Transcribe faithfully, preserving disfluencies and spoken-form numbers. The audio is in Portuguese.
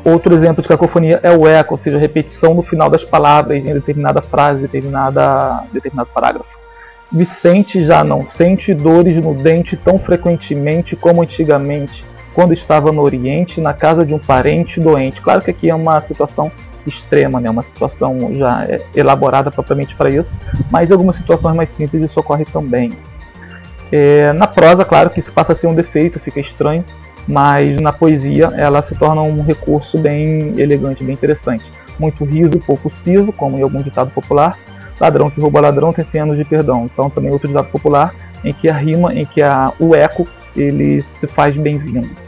Outro exemplo de cacofonia é o eco, ou seja, a repetição no final das palavras em determinada frase, determinada, determinado parágrafo. Vicente já não sente dores no dente tão frequentemente como antigamente, quando estava no Oriente, na casa de um parente doente. Claro que aqui é uma situação extrema, né? Uma situação já elaborada propriamente para isso, mas em algumas situações mais simples isso ocorre também. É, na prosa, claro que isso passa a ser um defeito, fica estranho, mas na poesia ela se torna um recurso bem elegante, bem interessante. Muito riso, pouco siso, como em algum ditado popular. Ladrão que rouba ladrão tem cem anos de perdão. Então também outro ditado popular em que a rima, em que a, o eco, ele se faz bem-vindo.